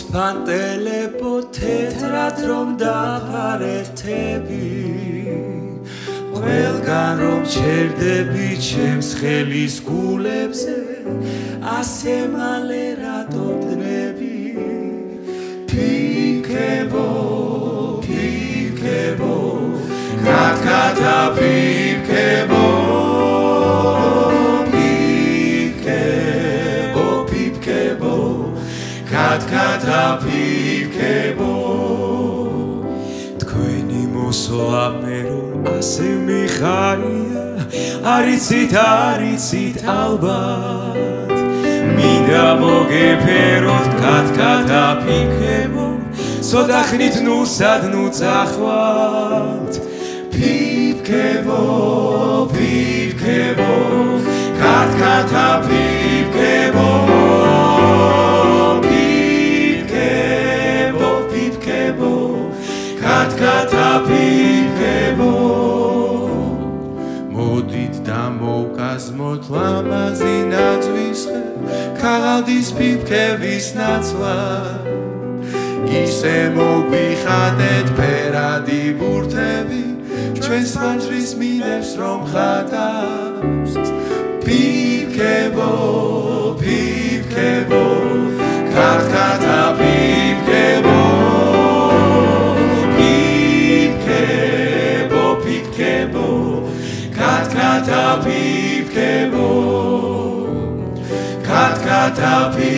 ვანტელებო თეთრად რომ დაფარეთები ყველგან რომ ჩერდები ჩემს ხელის გულებზე ასე მალე რატო დნები ფიქრებო ფიქრებო კატკატა ფიქრებო ფიქრებო ფიქრებო კატკატა ფიქრებო თქვენი მოსვლამერო ასე მიხარია არიცით ალბათ მინდა მოგეფეროთ კატკატა ფიქრებო ცოტა ხნით ნუსად ნუ წახვალთ ფიქრებო ფიქრებო კატკატა ფიქრებო ფიქრებო ფიქრებო კატკატა ფიქრებო მოდით დამოვკაზმოთ ლამაზი ნაძვის ხე ქაღალდის ფიფქების ნაცვლად ისე მოგვიხადეთ ფერადი ბურთები ჩვენს ხანჯრის მინებს რომ ხატავს ფიფქებო ფიფქებო კატკატა ფიფქებო ფიფქებო ფიფქებო კატკატა ფიფქებო კატკატა